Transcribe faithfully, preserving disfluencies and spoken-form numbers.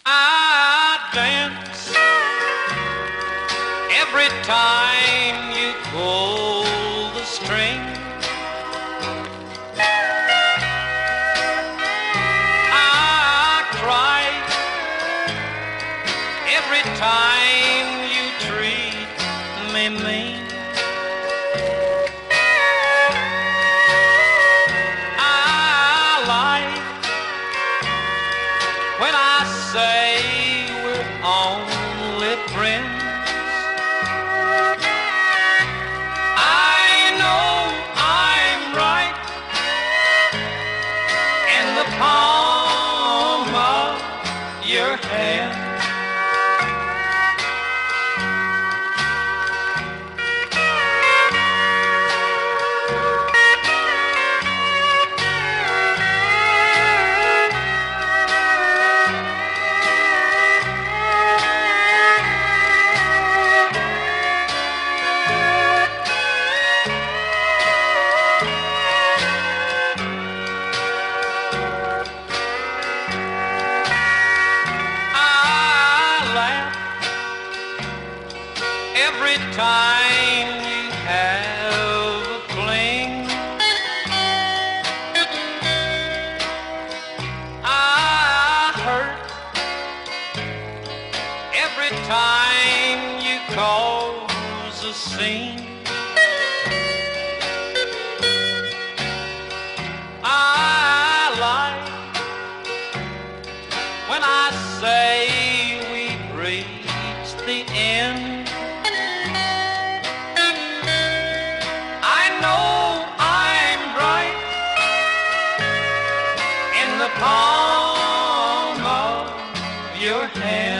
I dance every time you pull the string. I cry every time you treat me mean. I lie when I say we're only friends. I know I'm right in the palm of your hand. Every time you have a fling, I hurt every time you cause a scene. I lie when I say we've reached the end. The palm of your hand.